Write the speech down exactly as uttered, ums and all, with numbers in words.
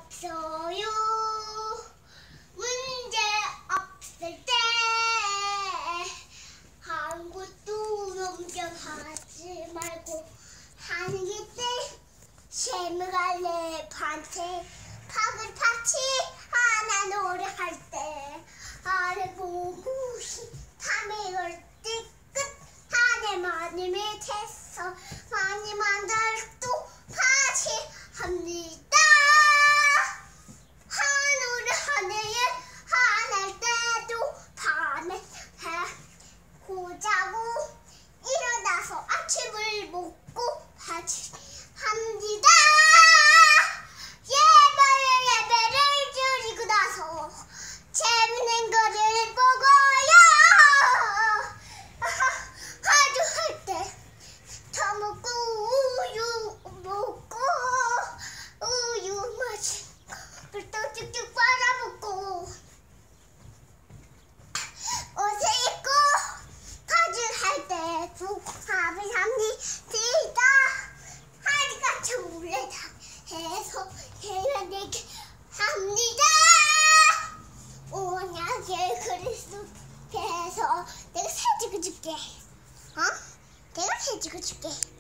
없어요. 문제 없을 때 아무것도 염려하지 말고 하는 게 재미갈래 반태 박을 파치 하나 노래할 때 아래 보고 탐이 걸때 끝 한해 많이 밑에서 많이 만들도 파치 합니다. 하늘을 하늘에 하늘 때도 밤에 해 고자고 일어나서 아침을 먹고 파치 합니다. 예배를 예배를 드리고 나서 재밌는 거를 보고요. 아주 할 때 더 먹고 우유 먹고 우유 마시고 불도 쭉쭉 빨아먹고 옷을 입고 가죽 할 때 밥을 합니다. 하루같이 몰래 다 해서 해야되게 합니다. 오냐게 그리스도께서 내가 새 찍어줄게. 어? 내가 새 찍어줄게.